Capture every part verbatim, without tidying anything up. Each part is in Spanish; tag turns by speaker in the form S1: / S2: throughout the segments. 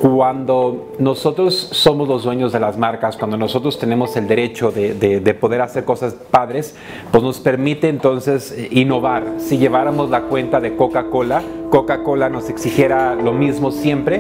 S1: Cuando nosotros somos los dueños de las marcas, cuando nosotros tenemos el derecho de, de, de poder hacer cosas padres, pues nos permite entonces innovar. Si lleváramos la cuenta de Coca-Cola, Coca-Cola nos exigiera lo mismo siempre.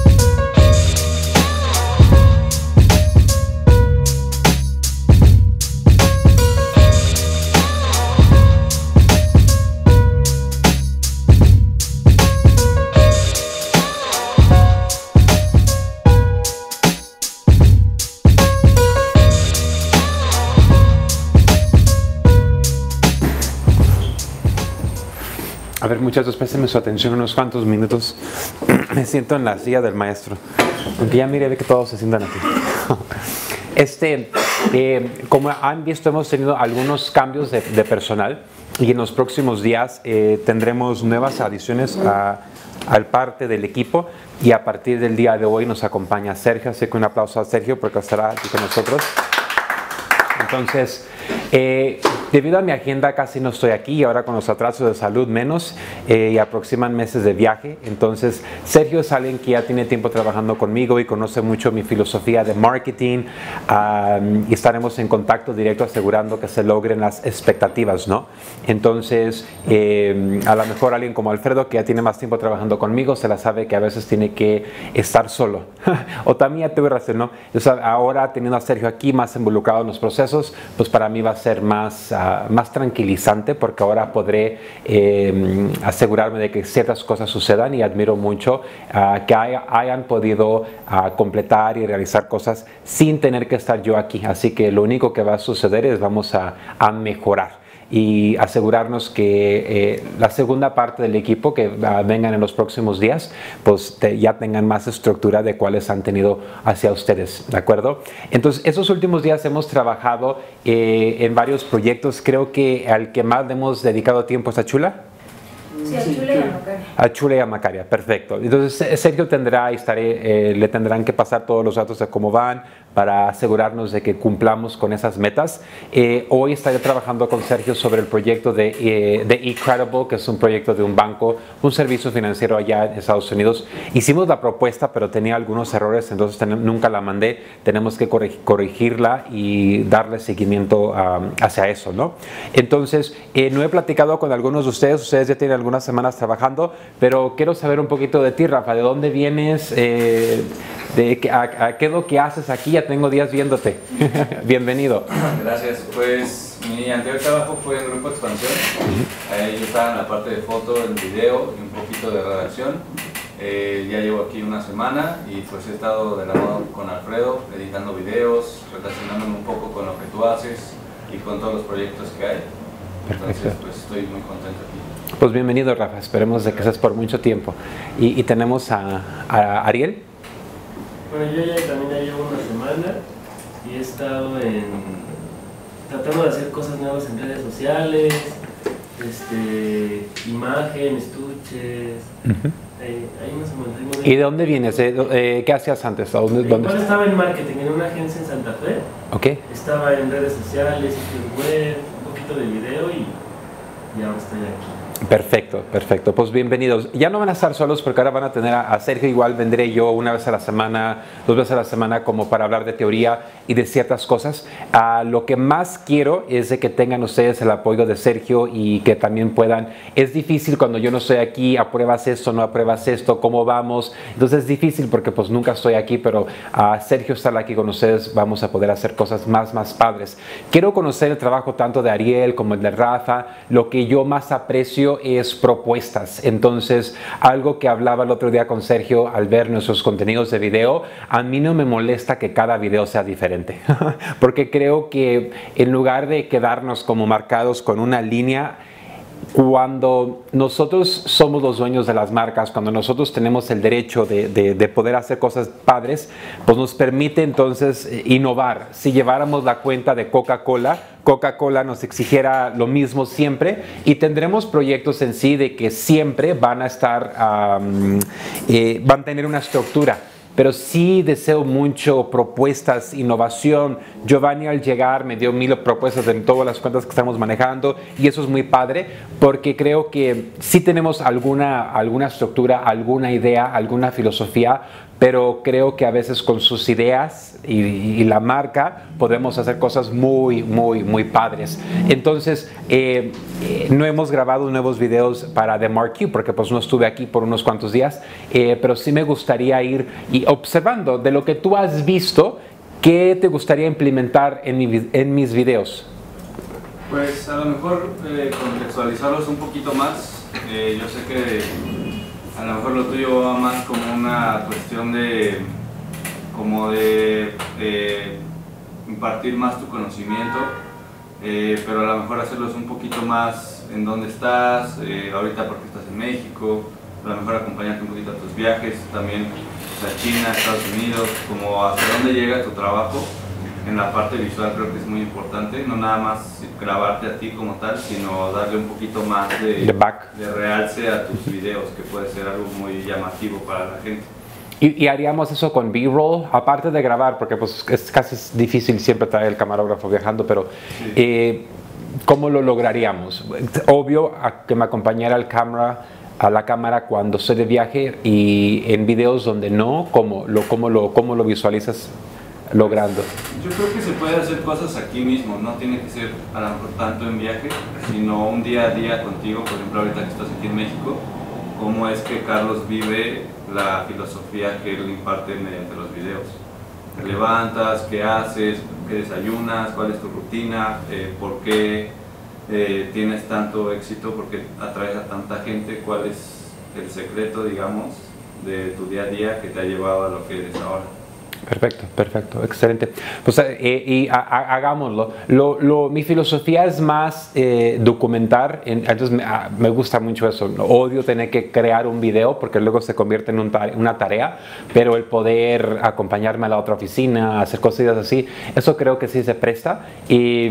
S1: A ver, muchachos, préstenme su atención unos cuantos minutos. Me siento en la silla del maestro. Aunque ya mire, ve que todos se sientan aquí. Este, eh, como han visto, hemos tenido algunos cambios de, de personal y en los próximos días eh, tendremos nuevas adiciones a, al parte del equipo, y a partir del día de hoy nos acompaña Sergio, así que un aplauso a Sergio porque estará aquí con nosotros. Entonces, eh, debido a mi agenda casi no estoy aquí, y ahora con los atrasos de salud menos, eh, y aproximan meses de viaje. Entonces, Sergio es alguien que ya tiene tiempo trabajando conmigo y conoce mucho mi filosofía de marketing, um, y estaremos en contacto directo asegurando que se logren las expectativas, ¿no? Entonces, eh, a lo mejor alguien como Alfredo, que ya tiene más tiempo trabajando conmigo, se la sabe que a veces tiene que estar solo. O también ya tuve razón, ¿no? O sea, ahora teniendo a Sergio aquí más involucrado en los procesos, pues para mí va a ser más, uh, más tranquilizante, porque ahora podré eh, asegurarme de que ciertas cosas sucedan, y admiro mucho uh, que haya, hayan podido uh, completar y realizar cosas sin tener que estar yo aquí. Así que lo único que va a suceder es vamos a, a mejorar y asegurarnos que eh, la segunda parte del equipo que uh, vengan en los próximos días, pues te, ya tengan más estructura de cuáles han tenido hacia ustedes, ¿de acuerdo? Entonces, esos últimos días hemos trabajado eh, en varios proyectos. Creo que al que más le hemos dedicado tiempo es a Chula.
S2: Sí, a Chula y a Macaria.
S1: A Chula y a Macaria, perfecto. Entonces, Sergio tendrá, estaré, eh, le tendrán que pasar todos los datos de cómo van, para asegurarnos de que cumplamos con esas metas. Eh, hoy estaré trabajando con Sergio sobre el proyecto de, eh, de eCredible, que es un proyecto de un banco, un servicio financiero allá en Estados Unidos. Hicimos la propuesta, pero tenía algunos errores, entonces ten, nunca la mandé. Tenemos que corregir, corregirla y darle seguimiento um, hacia eso, ¿no? Entonces, eh, no he platicado con algunos de ustedes, ustedes ya tienen algunas semanas trabajando, pero quiero saber un poquito de ti, Rafa. ¿De dónde vienes? Eh, de, a, a, ¿Qué es lo que haces aquí? Ya tengo días viéndote. Bienvenido.
S3: Gracias. Pues mi anterior trabajo fue en Grupo Expansión. Uh-huh. Ahí yo estaba en la parte de foto, en video y un poquito de redacción. Eh, ya llevo aquí una semana y pues he estado de la mano con Alfredo, editando videos, relacionándome un poco con lo que tú haces y con todos los proyectos que hay. Entonces,
S1: perfecto,
S3: pues estoy muy contento aquí.
S1: Pues bienvenido, Rafa. Esperemos de que seas por mucho tiempo. Y, y tenemos a, a Ariel.
S4: Bueno, yo ya también ya llevo una semana y he estado en, tratando de hacer cosas nuevas en redes sociales, este, imagen, estuches, uh-huh. ahí, ahí nos mantenemos.
S1: ¿Y de dónde vienes? Eh, ¿Qué hacías antes? ¿Dónde, dónde
S4: Igual estaba en marketing, en una agencia en Santa Fe.
S1: Okay.
S4: Estaba en redes sociales, sitios web, un poquito de video y, y ahora estoy aquí.
S1: Perfecto, perfecto. Pues bienvenidos. Ya no van a estar solos porque ahora van a tener a, a Sergio. Igual vendré yo una vez a la semana, dos veces a la semana, como para hablar de teoría y de ciertas cosas. Uh, lo que más quiero es de que tengan ustedes el apoyo de Sergio y que también puedan. Es difícil cuando yo no estoy aquí, apruebas esto, no apruebas esto, cómo vamos. Entonces es difícil porque pues nunca estoy aquí, pero uh, Sergio estará aquí con ustedes, vamos a poder hacer cosas más, más padres. Quiero conocer el trabajo tanto de Ariel como el de Rafa. Lo que yo más aprecio es propuestas. Entonces, algo que hablaba el otro día con Sergio al ver nuestros contenidos de video, a mí no me molesta que cada video sea diferente, porque creo que en lugar de quedarnos como marcados con una línea, cuando nosotros somos los dueños de las marcas, cuando nosotros tenemos el derecho de, de, de poder hacer cosas padres, pues nos permite entonces innovar. Si lleváramos la cuenta de Coca-Cola, Coca-Cola nos exigiera lo mismo siempre, y tendremos proyectos en sí de que siempre van a estar, um, eh, van a tener una estructura. Pero sí deseo mucho propuestas, innovación. Giovanni al llegar me dio mil propuestas en todas las cuentas que estamos manejando, y eso es muy padre porque creo que sí tenemos alguna, alguna estructura, alguna idea, alguna filosofía, pero creo que a veces con sus ideas y, y la marca podemos hacer cosas muy, muy, muy padres. Entonces, eh, eh, no hemos grabado nuevos videos para The Marquee porque pues no estuve aquí por unos cuantos días, eh, pero sí me gustaría ir y observando de lo que tú has visto, ¿qué te gustaría implementar en, mi, en mis videos?
S3: Pues a lo mejor eh, contextualizarlos un poquito más. Eh, yo sé que a lo mejor lo tuyo va más como una cuestión de, como de, de impartir más tu conocimiento, eh, pero a lo mejor hacerlos un poquito más en dónde estás, eh, ahorita porque estás en México, a lo mejor acompañarte un poquito a tus viajes, también a China, Estados Unidos, como hacia dónde llega tu trabajo. En la parte visual creo que es muy importante, no nada más grabarte a ti como tal, sino darle un poquito más de, de realce a tus videos, que puede ser algo muy llamativo para la gente.
S1: Y, y haríamos eso con B-roll, aparte de grabar, porque pues es casi difícil siempre traer el camarógrafo viajando, pero sí. eh, ¿cómo lo lograríamos? Obvio, a que me acompañara el cámara, a la cámara cuando estoy de viaje, y en videos donde no, ¿cómo lo, cómo lo, cómo lo visualizas logrando?
S3: Yo creo que se puede hacer cosas aquí mismo, no tiene que ser a lo mejor tanto en viaje, sino un día a día contigo. Por ejemplo, ahorita que estás aquí en México, cómo es que Carlos vive la filosofía que él imparte mediante los videos. Te levantas, qué haces, qué desayunas, cuál es tu rutina, eh, por qué eh, tienes tanto éxito, por qué atraes a tanta gente, cuál es el secreto, digamos, de tu día a día que te ha llevado a lo que eres ahora.
S1: Perfecto, perfecto, excelente. Pues eh, y a, a, hagámoslo. Lo, lo, mi filosofía es más eh, documentar, en, entonces me, a, me gusta mucho eso. Odio tener que crear un video porque luego se convierte en un tare, una tarea, pero el poder acompañarme a la otra oficina, hacer cosas así, eso creo que sí se presta. Y,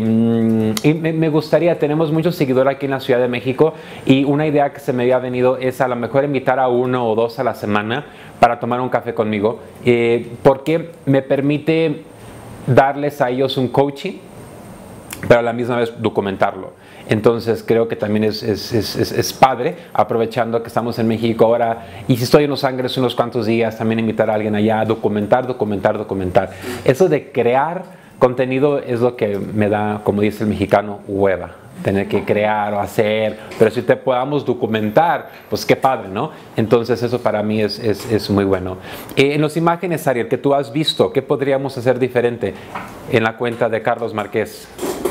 S1: y me, me gustaría, tenemos muchos seguidores aquí en la Ciudad de México, y una idea que se me había venido es a lo mejor invitar a uno o dos a la semana para tomar un café conmigo, eh, porque me permite darles a ellos un coaching, pero a la misma vez documentarlo. Entonces creo que también es, es, es, es, es padre, aprovechando que estamos en México ahora, y si estoy en Los Ángeles unos cuantos días, también invitar a alguien allá a documentar, documentar, documentar. Eso de crear contenido es lo que me da, como dice el mexicano, hueva. Tener que crear o hacer, pero si te podamos documentar, pues qué padre, ¿no? Entonces eso para mí es, es, es muy bueno. Eh, en las imágenes, Ariel, que tú has visto, ¿qué podríamos hacer diferente en la cuenta de Carlos Márquez?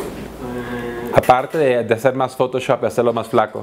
S4: Eh,
S1: Aparte de, de hacer más Photoshop y hacerlo más flaco.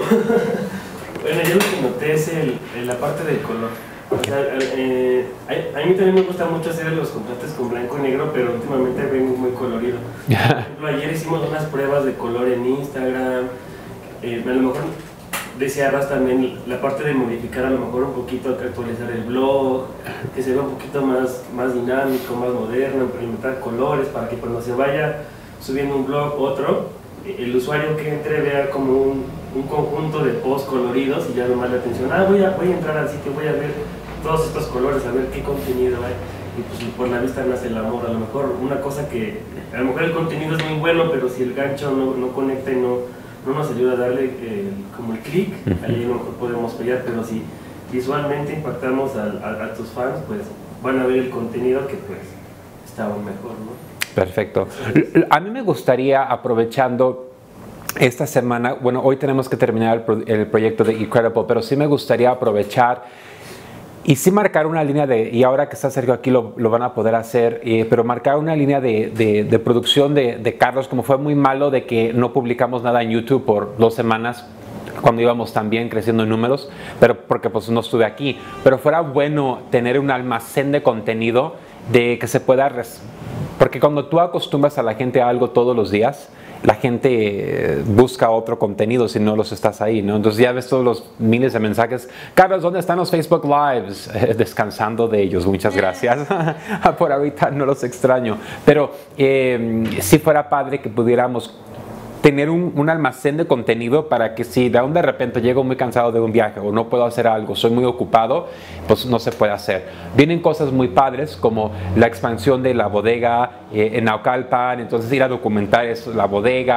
S4: Bueno, yo lo que noté es el, el, la parte del color. O sea, eh, a, a mí también me gusta mucho hacer los contrastes con blanco y negro, pero últimamente vengo muy colorido. Por ejemplo, ayer hicimos unas pruebas de color en Instagram. Eh, a lo mejor decía Ras también la parte de modificar a lo mejor un poquito, actualizar el blog, que se vea un poquito más, más dinámico, más moderno, implementar colores para que cuando se vaya subiendo un blog otro, el usuario que entre vea como un, un conjunto de posts coloridos y ya nomás la atención, ah, voy a, voy a entrar al sitio, voy a ver todos estos colores, a ver qué contenido hay, y pues por la vista nace el amor. A lo mejor una cosa que, a lo mejor el contenido es muy bueno, pero si el gancho no, no conecta y no, no nos ayuda a darle eh, como el clic, ahí a lo mejor podemos fallar, pero si visualmente impactamos a, a, a tus fans, pues van a ver el contenido que pues está aún mejor, ¿no?
S1: Perfecto. A mí me gustaría, aprovechando esta semana, bueno, hoy tenemos que terminar el, pro, el proyecto de Incredible, pero sí me gustaría aprovechar y sí marcar una línea de, y ahora que está Sergio aquí lo, lo van a poder hacer, eh, pero marcar una línea de, de, de producción de, de Carlos, como fue muy malo de que no publicamos nada en YouTube por dos semanas, cuando íbamos también creciendo en números, pero porque pues no estuve aquí, pero fuera bueno tener un almacén de contenido de que se pueda, res, porque cuando tú acostumbras a la gente a algo todos los días, la gente busca otro contenido si no los estás ahí, ¿no? Entonces ya ves todos los miles de mensajes. Carlos, ¿dónde están los Facebook Lives? Eh, descansando de ellos, muchas gracias. Por ahorita no los extraño. Pero eh, si fuera padre que pudiéramos tener un, un almacén de contenido para que si de, un de repente llego muy cansado de un viaje o no puedo hacer algo, soy muy ocupado, pues no se puede hacer. Vienen cosas muy padres como la expansión de la bodega eh, en Naucalpan, entonces ir a documentar eso, la bodega,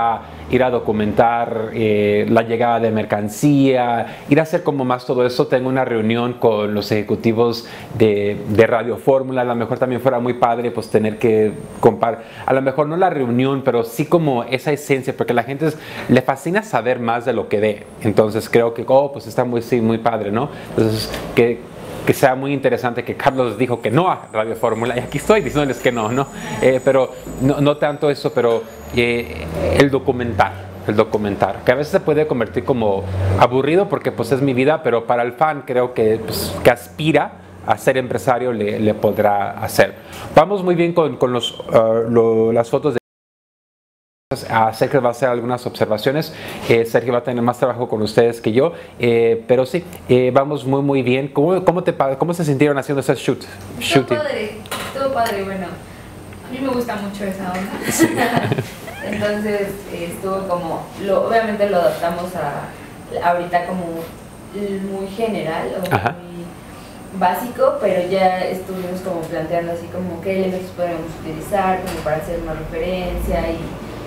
S1: ir a documentar eh, la llegada de mercancía, ir a hacer como más todo eso. Tengo una reunión con los ejecutivos de, de Radio Fórmula. A lo mejor también fuera muy padre pues tener que comparar, a lo mejor no la reunión, pero sí como esa esencia, porque a la gente es, le fascina saber más de lo que ve. Entonces creo que, oh, pues está muy, sí, muy padre, ¿no? Entonces, que, que sea muy interesante que Carlos dijo que no a Radio Fórmula, y aquí estoy diciéndoles que no, ¿no? Eh, pero no, no tanto eso, pero eh, el documentar, el documentar, que a veces se puede convertir como aburrido porque pues es mi vida, pero para el fan creo que, pues, que aspira a ser empresario le, le podrá hacer. Vamos muy bien con, con los, uh, lo, las fotos de a Sergio va a hacer algunas observaciones. eh, Sergio va a tener más trabajo con ustedes que yo, eh, pero sí, eh, vamos muy muy bien. ¿Cómo, cómo, te, ¿Cómo se sintieron haciendo ese shoot?
S2: Estuvo padre, estuvo padre, bueno, a mí me gusta mucho esa onda. Sí. Entonces eh, estuvo como, lo, obviamente lo adaptamos a ahorita como muy general o Ajá. muy básico, pero ya estuvimos como planteando así como qué elementos podemos utilizar como para hacer una referencia y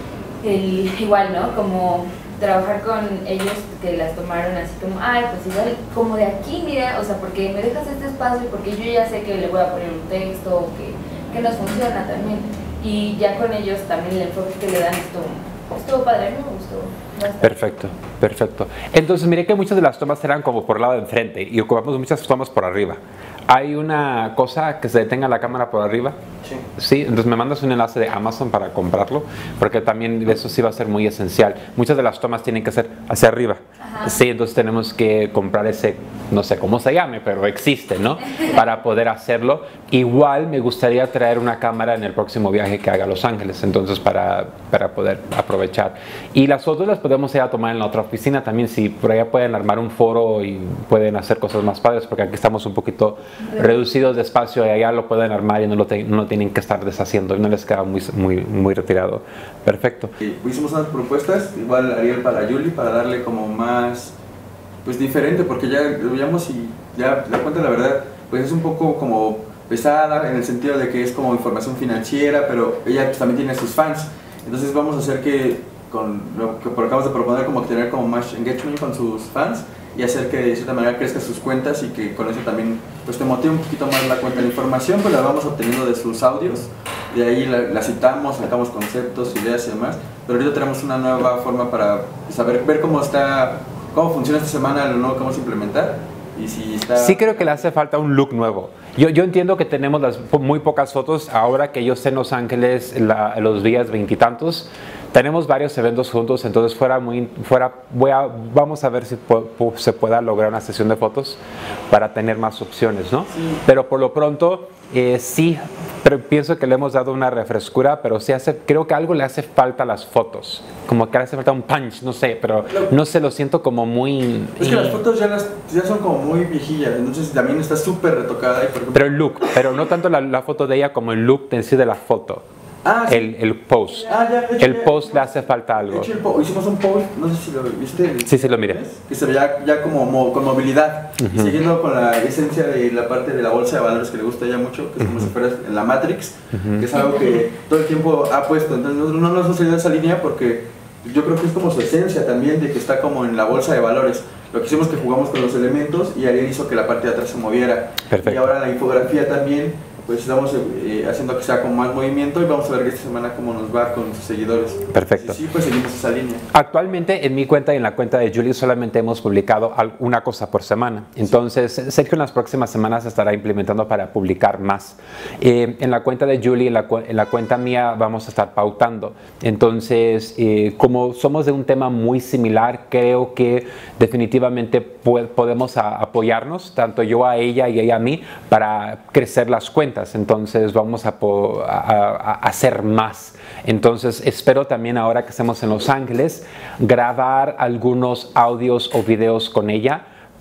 S2: El, igual, ¿no? Como trabajar con ellos que las tomaron así como, ay, pues igual, como de aquí, mira, o sea, porque me dejas este espacio, porque yo ya sé que le voy a poner un texto, o que, que nos funciona también. Y ya con ellos también el enfoque que le dan estuvo, estuvo padre, me gustó bastante.
S1: Perfecto, perfecto. Entonces, miré que muchas de las tomas eran como por el lado de enfrente y ocupamos muchas tomas por arriba. ¿Hay una cosa que se detenga la cámara por arriba?
S3: Sí.
S1: Sí, entonces me mandas un enlace de Amazon para comprarlo, porque también eso sí va a ser muy esencial. Muchas de las tomas tienen que ser hacia arriba. Ajá. Sí, entonces tenemos que comprar ese, no sé cómo se llame, pero existe, ¿no? Para poder hacerlo. Igual me gustaría traer una cámara en el próximo viaje que haga a Los Ángeles, entonces para, para poder aprovechar. Y las fotos las podemos ir a tomar en la otra oficina también, si por allá pueden armar un foro y pueden hacer cosas más padres, porque aquí estamos un poquito reducidos de espacio y allá lo pueden armar y no lo, te, no lo tienen que estar deshaciendo y no les queda muy, muy, muy retirado. Perfecto.
S5: Y hicimos unas propuestas, igual Ariel para Julie, para darle como más, pues diferente, porque ya lo veíamos y ya la cuenta la verdad, pues es un poco como pesada en el sentido de que es como información financiera, pero ella pues, también tiene sus fans, entonces vamos a hacer que con lo que acabamos de proponer, como tener como más engagement con sus fans y hacer que de cierta manera crezca sus cuentas y que con eso también pues te motive un poquito más la cuenta. La información pues la vamos obteniendo de sus audios, de ahí la, la citamos, sacamos conceptos, ideas y demás, pero ahorita tenemos una nueva forma para saber, ver cómo está, cómo funciona esta semana, lo nuevo que vamos a implementar y si está...
S1: Sí creo que le hace falta un look nuevo. Yo, yo entiendo que tenemos las muy pocas fotos, ahora que yo esté en Los Ángeles la, los días veintitantos, tenemos varios eventos juntos, entonces fuera muy, fuera, voy a, vamos a ver si po, po, se pueda lograr una sesión de fotos para tener más opciones, ¿no? Sí. Pero por lo pronto, eh, sí, pero pienso que le hemos dado una refrescura, pero sí hace, creo que algo le hace falta a las fotos, como que le hace falta un punch, no sé, pero no sé, lo siento como muy...
S5: Es que las fotos ya, las, ya son como muy viejillas, entonces también está súper retocada. Y por ejemplo,
S1: pero el look, pero no tanto la, la foto de ella como el look en sí de la foto.
S5: Ah, sí.
S1: el, el post.
S5: Ah, ya, hecho,
S1: el
S5: ya,
S1: post
S5: ya,
S1: le hace falta algo.
S5: Hecho el po hicimos un post, no sé si lo viste.
S1: Sí, sí, lo miré.
S5: Que se veía ya como mo con movilidad. Uh-huh. Y siguiendo con la esencia de la parte de la bolsa de valores que le gusta a ella mucho, que es como uh-huh. si fuera en la Matrix, uh-huh. que es algo que todo el tiempo ha puesto. Entonces no, no nos ha salido esa línea porque yo creo que es como su esencia también, de que está como en la bolsa de valores. Lo que hicimos es que jugamos con los elementos y Ariel hizo que la parte de atrás se moviera.
S1: Perfecto.
S5: Y ahora la infografía también, pues estamos eh, haciendo que sea con más movimiento y vamos a ver esta semana cómo nos va con sus seguidores.
S1: Perfecto.
S5: Sí, sí, pues seguimos esa línea.
S1: Actualmente en mi cuenta y en la cuenta de Julie solamente hemos publicado una cosa por semana. Entonces Sergio en las próximas semanas estará implementando para publicar más. Eh, en la cuenta de Julie, en la, en la cuenta mía vamos a estar pautando. Entonces eh, como somos de un tema muy similar, creo que definitivamente podemos a, apoyarnos, tanto yo a ella y ella a mí, para crecer las cuentas. Entonces vamos a, a, a hacer más. Entonces espero también ahora que estemos en Los Ángeles grabar algunos audios o videos con ella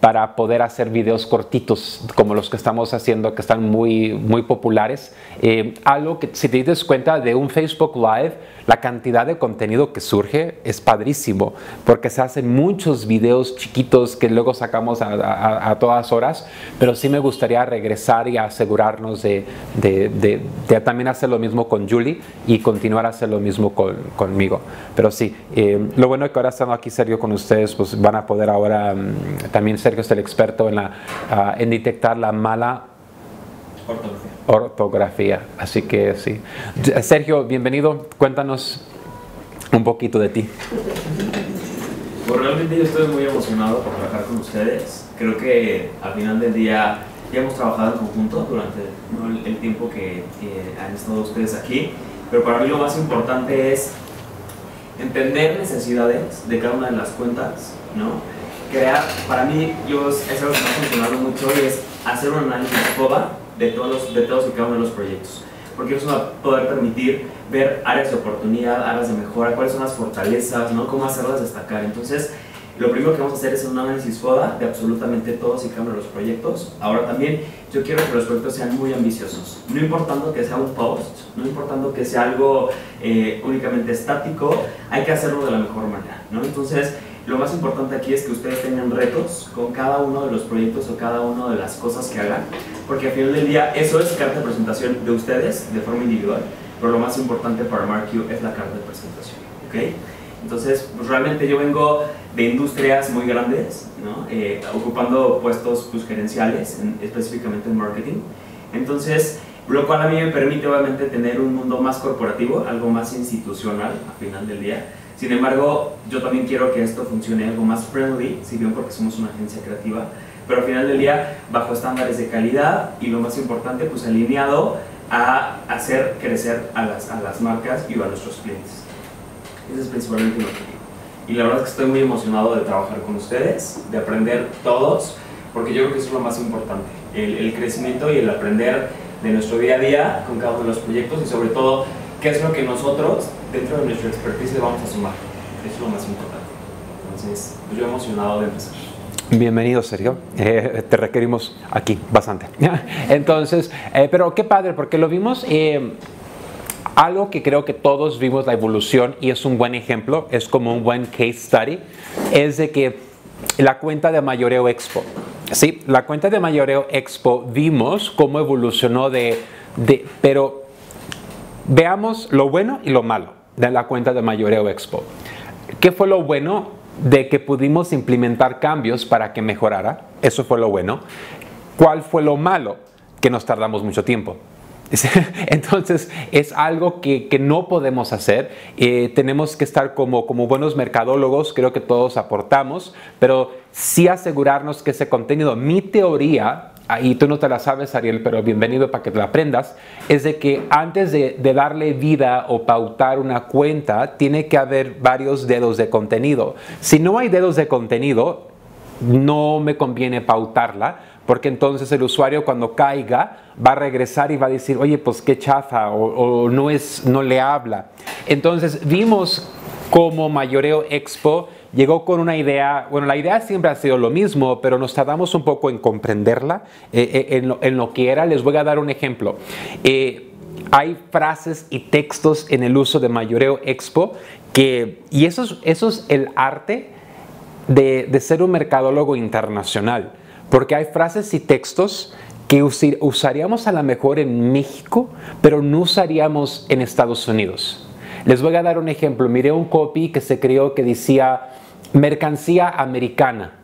S1: para poder hacer videos cortitos como los que estamos haciendo, que están muy, muy populares. Eh, algo que, si te das cuenta de un Facebook Live, la cantidad de contenido que surge es padrísimo, porque se hacen muchos videos chiquitos que luego sacamos a, a, a todas horas, pero sí me gustaría regresar y asegurarnos de, de, de, de también hacer lo mismo con Julie y continuar a hacer lo mismo con, conmigo. Pero sí, eh, lo bueno es que ahora estando aquí Sergio con ustedes, pues van a poder ahora, um, también Sergio es el experto en, la, uh, en detectar la mala
S6: ortografía.
S1: ortografía. Así que sí. Sergio, bienvenido. Cuéntanos un poquito de ti.
S6: Pues realmente yo estoy muy emocionado por trabajar con ustedes. Creo que al final del día ya hemos trabajado en conjunto durante, ¿no?, el, el tiempo que, que han estado ustedes aquí. Pero para mí lo más importante es entender necesidades de cada una de las cuentas, ¿no? Crear, para mí, yo, es algo que me ha funcionado mucho y es hacer un análisis FODA de todos, los, de todos y cada uno de los proyectos. Porque eso va a poder permitir ver áreas de oportunidad, áreas de mejora, cuáles son las fortalezas, ¿no?, cómo hacerlas destacar. Entonces, lo primero que vamos a hacer es un análisis FODA de absolutamente todos y cada uno de los proyectos. Ahora también, yo quiero que los proyectos sean muy ambiciosos. No importando que sea un post, no importando que sea algo eh, únicamente estático, hay que hacerlo de la mejor manera, ¿no? Entonces, lo más importante aquí es que ustedes tengan retos con cada uno de los proyectos o cada una de las cosas que hagan, porque al final del día eso es carta de presentación de ustedes de forma individual, pero lo más importante para MarkU es la carta de presentación, ¿ok? Entonces, pues realmente yo vengo de industrias muy grandes, ¿no? eh, ocupando puestos pues, gerenciales, en, específicamente en marketing. Entonces, lo cual a mí me permite obviamente tener un mundo más corporativo, algo más institucional al final del día. Sin embargo, yo también quiero que esto funcione algo más friendly, si bien porque somos una agencia creativa, pero al final del día bajo estándares de calidad y lo más importante, pues alineado a hacer crecer a las, a las marcas y a nuestros clientes. Ese es principalmente mi objetivo. Y la verdad es que estoy muy emocionado de trabajar con ustedes, de aprender todos, porque yo creo que eso es lo más importante, el, el crecimiento y el aprender de nuestro día a día con cada uno de los proyectos y sobre todo qué es lo que nosotros dentro de nuestra expertise le vamos a sumar. Eso es lo más importante. Entonces, pues yo emocionado de empezar.
S1: Bienvenido, Sergio. Eh, te requerimos aquí bastante. Entonces, eh, pero qué padre, porque lo vimos... Eh, Algo que creo que todos vimos la evolución y es un buen ejemplo, es como un buen case study, es de que la cuenta de Mayoreo Expo, ¿sí? La cuenta de Mayoreo Expo vimos cómo evolucionó de, de... Pero veamos lo bueno y lo malo de la cuenta de Mayoreo Expo. ¿Qué fue lo bueno? De que pudimos implementar cambios para que mejorara. Eso fue lo bueno. ¿Cuál fue lo malo? Que nos tardamos mucho tiempo. Entonces es algo que, que no podemos hacer. Eh, tenemos que estar como, como buenos mercadólogos, creo que todos aportamos, pero sí asegurarnos que ese contenido, mi teoría, y tú no te la sabes, Ariel, pero bienvenido para que te la aprendas, es de que antes de, de darle vida o pautar una cuenta, tiene que haber varios dedos de contenido. Si no hay dedos de contenido, no me conviene pautarla, porque entonces el usuario cuando caiga va a regresar y va a decir, oye, pues qué chafa, o, o no, es, no le habla. Entonces vimos cómo Mayoreo Expo llegó con una idea, bueno, la idea siempre ha sido lo mismo, pero nos tardamos un poco en comprenderla, eh, eh, en, lo, en lo que era. Les voy a dar un ejemplo. Eh, hay frases y textos en el uso de Mayoreo Expo, que, y eso es, eso es el arte de, de ser un mercadólogo internacional. Porque hay frases y textos que usaríamos a lo mejor en México, pero no usaríamos en Estados Unidos. Les voy a dar un ejemplo. Miré un copy que se creó que decía mercancía americana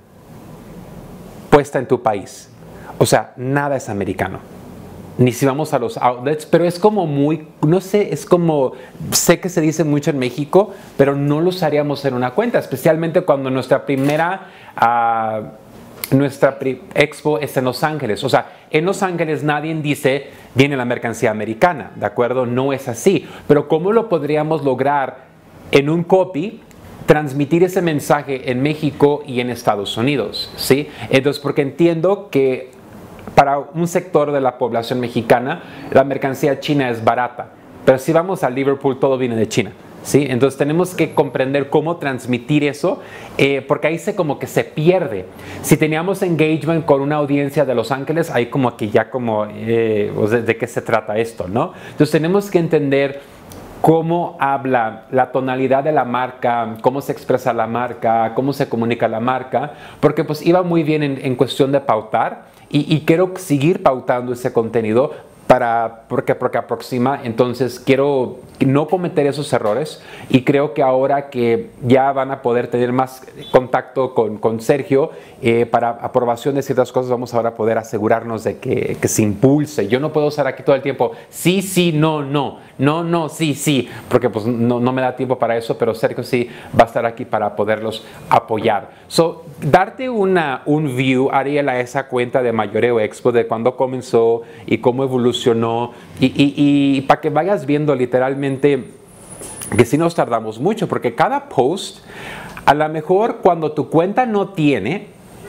S1: puesta en tu país. O sea, nada es americano. Ni si vamos a los outlets, pero es como muy, no sé, es como, sé que se dice mucho en México, pero no lo usaríamos en una cuenta, especialmente cuando nuestra primera... Uh, Nuestra expo es en Los Ángeles. O sea, en Los Ángeles nadie dice, viene la mercancía americana, ¿de acuerdo? No es así. Pero ¿cómo lo podríamos lograr en un copy, transmitir ese mensaje en México y en Estados Unidos? ¿Sí? Entonces, porque entiendo que para un sector de la población mexicana, la mercancía china es barata. Pero si vamos a Liverpool, todo viene de China. ¿sí? Entonces tenemos que comprender cómo transmitir eso, eh, porque ahí se como que se pierde. Si teníamos engagement con una audiencia de Los Ángeles, ahí como que ya como, eh, o sea, ¿de qué se trata esto, no? Entonces tenemos que entender cómo habla, la tonalidad de la marca, cómo se expresa la marca, cómo se comunica la marca, porque pues iba muy bien en, en cuestión de pautar y, y quiero seguir pautando ese contenido para, porque, porque aproxima, entonces quiero no cometer esos errores y creo que ahora que ya van a poder tener más contacto con, con Sergio eh, para aprobación de ciertas cosas, vamos ahora a poder asegurarnos de que, que se impulse. Yo no puedo estar aquí todo el tiempo, sí, sí, no, no, no, no, sí, sí, porque pues no, no me da tiempo para eso, pero Sergio sí va a estar aquí para poderlos apoyar. So, darte una, un view, Ariel, a esa cuenta de Mayoreo Expo, de cuándo comenzó y cómo evolucionó, y, y, y para que vayas viendo literalmente que sí nos tardamos mucho, porque cada post, a lo mejor cuando tu cuenta no tiene,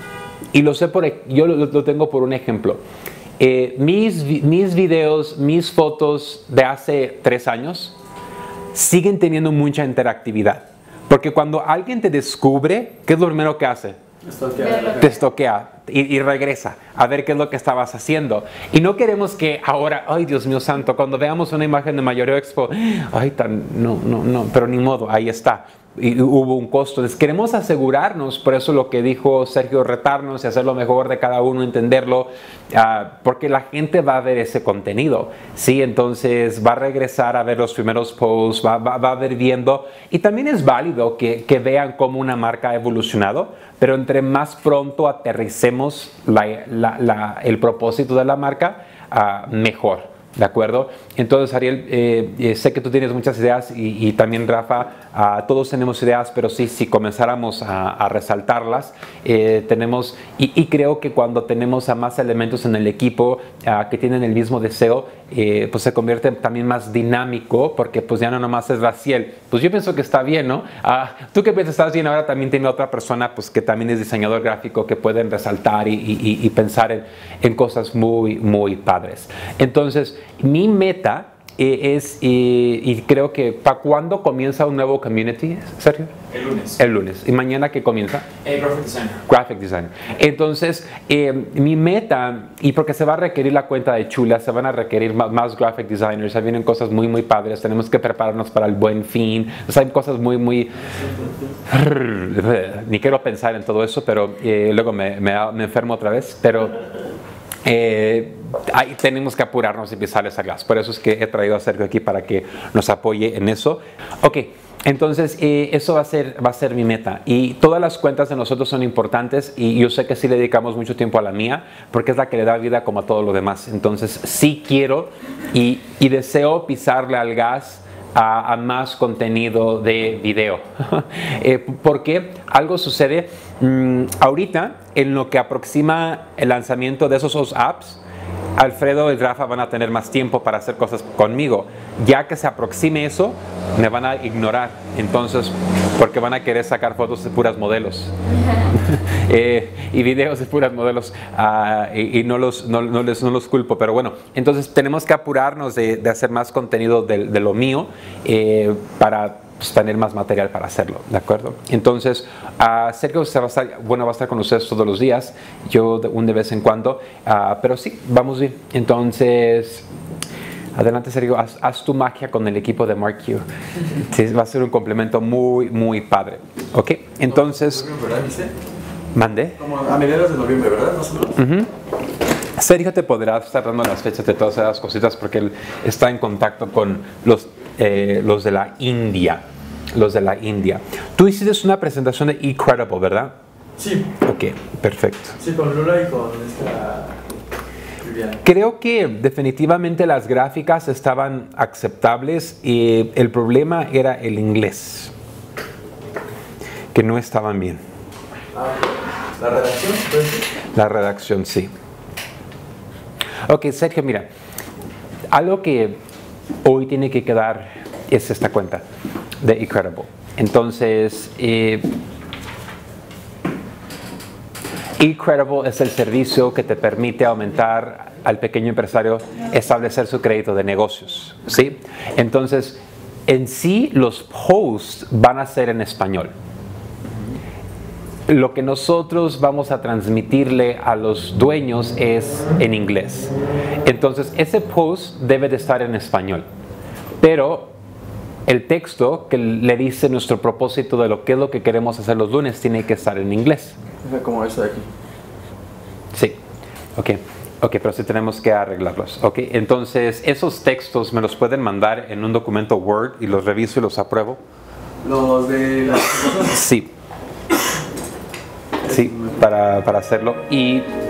S1: y lo sé por, yo lo, lo tengo por un ejemplo, eh, mis, mis videos, mis fotos de hace tres años siguen teniendo mucha interactividad, porque cuando alguien te descubre, ¿qué es lo primero que hace? Te estoquea y, y regresa a ver qué es lo que estabas haciendo. Y no queremos que ahora, ay Dios mío santo, cuando veamos una imagen de Mayoreo Expo, ay tan, no, no, no, pero ni modo, ahí está. Y hubo un costo. Entonces queremos asegurarnos, por eso lo que dijo Sergio, retarnos y hacer lo mejor de cada uno, entenderlo, uh, porque la gente va a ver ese contenido, ¿sí? Entonces va a regresar a ver los primeros posts, va, va, va a ver viendo, y también es válido que, que vean cómo una marca ha evolucionado, pero entre más pronto aterricemos la, la, la, el propósito de la marca, uh, mejor. ¿De acuerdo? Entonces, Ariel, eh, eh, sé que tú tienes muchas ideas y, y también Rafa, uh, todos tenemos ideas, pero sí, si comenzáramos a, a resaltarlas, eh, tenemos, y, y creo que cuando tenemos a más elementos en el equipo uh, que tienen el mismo deseo, eh, pues se convierte también más dinámico, porque pues ya no nomás es Raciel. Pues yo pienso que está bien, ¿no? Uh, tú que piensas estás bien, ahora también tiene otra persona pues que también es diseñador gráfico, que pueden resaltar y, y, y pensar en, en cosas muy, muy padres. Entonces, mi meta eh, es, eh, y creo que, ¿para cuándo comienza un nuevo community, Sergio?
S6: El lunes.
S1: El lunes. ¿Y mañana qué comienza?
S6: El graphic designer.
S1: Graphic designer. Entonces, eh, mi meta, y porque se va a requerir la cuenta de Chula, se van a requerir más, más graphic designers, se vienen cosas muy, muy padres, tenemos que prepararnos para el Buen Fin, o sea, hay cosas muy, muy... Ni quiero pensar en todo eso, pero eh, luego me, me, me enfermo otra vez, pero... Eh, ahí tenemos que apurarnos y pisarles a gas. Por eso es que he traído a Sergio aquí para que nos apoye en eso. Ok, entonces eh, eso va a ser, va a ser mi meta. Y todas las cuentas de nosotros son importantes y yo sé que sí le dedicamos mucho tiempo a la mía porque es la que le da vida como a todo lo demás. Entonces sí quiero y, y deseo pisarle al gas A, a más contenido de video. eh, porque algo sucede mmm, ahorita en lo que aproxima el lanzamiento de esos dos apps. Alfredo y Rafa van a tener más tiempo para hacer cosas conmigo. Ya que se aproxime eso, me van a ignorar. Entonces, porque van a querer sacar fotos de puras modelos eh, y videos de puras modelos uh, y, y no, los, no, no, les, no los culpo. Pero bueno, entonces tenemos que apurarnos de, de hacer más contenido de, de lo mío eh, para pues, tener más material para hacerlo, ¿de acuerdo? Entonces, uh, Sergio se va a estar, bueno, va a estar con ustedes todos los días, yo de, un de vez en cuando, uh, pero sí, vamos bien. Entonces, adelante Sergio, haz, haz tu magia con el equipo de Mark Q. Sí, va a ser un complemento muy, muy padre. ¿Ok? Entonces...
S5: ¿Verdad, dice?
S1: ¿Mandé?
S5: Como a mediados de noviembre, ¿verdad? Más o menos.
S1: Uh-huh. Sergio te podrá estar dando las fechas de todas esas cositas porque él está en contacto con los, eh, los de la India. Los de la India. Tú hiciste una presentación de eCredible, ¿verdad?
S5: Sí.
S1: Ok, perfecto.
S5: Sí, con Lula y con esta... Viviana.
S1: Creo que definitivamente las gráficas estaban aceptables y el problema era el inglés, que no estaban bien.
S5: Ah, ¿la redacción? Pues,
S1: La redacción, sí. Ok, Sergio, mira, algo que hoy tiene que quedar es esta cuenta de eCredible. Entonces, eh, eCredible es el servicio que te permite aumentar al pequeño empresario establecer su crédito de negocios, ¿sí? Entonces, En sí, los posts van a ser en español. Lo que nosotros vamos a transmitirle a los dueños es en inglés. Entonces, ese post debe de estar en español. Pero el texto que le dice nuestro propósito de lo que es lo que queremos hacer los lunes tiene que estar en inglés.
S5: Es como eso de aquí.
S1: Sí. Ok. Ok, pero sí tenemos que arreglarlos. Ok, entonces esos textos me los pueden mandar en un documento Word y los reviso y los apruebo.
S5: Los de las...
S1: Sí. Sí, para, para hacerlo. Y